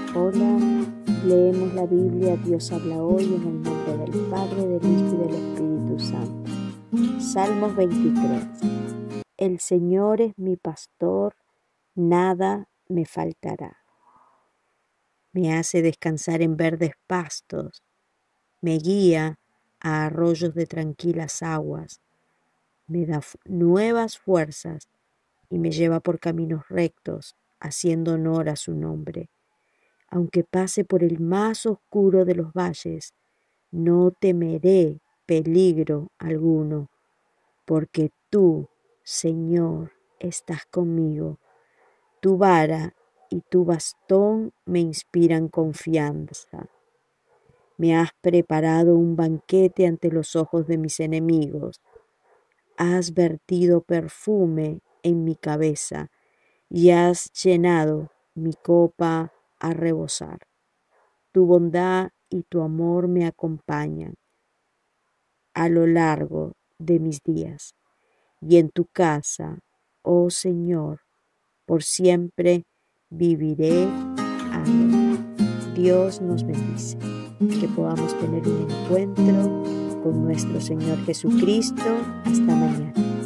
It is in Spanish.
Hola, leemos la Biblia. Dios habla hoy en el nombre del Padre, del Hijo y del Espíritu Santo. Salmos 23. El Señor es mi pastor, nada me faltará. Me hace descansar en verdes pastos, me guía a arroyos de tranquilas aguas, me da nuevas fuerzas y me lleva por caminos rectos, haciendo honor a su nombre. Aunque pase por el más oscuro de los valles, no temeré peligro alguno, porque tú, Señor, estás conmigo. Tu vara y tu bastón me inspiran confianza. Me has preparado un banquete ante los ojos de mis enemigos. Has vertido perfume en mi cabeza y has llenado mi copa a rebosar. Tu bondad y tu amor me acompañan a lo largo de mis días. Y en tu casa, oh Señor, por siempre viviré. Amén. Dios nos bendice. Que podamos tener un encuentro con nuestro Señor Jesucristo. Hasta mañana.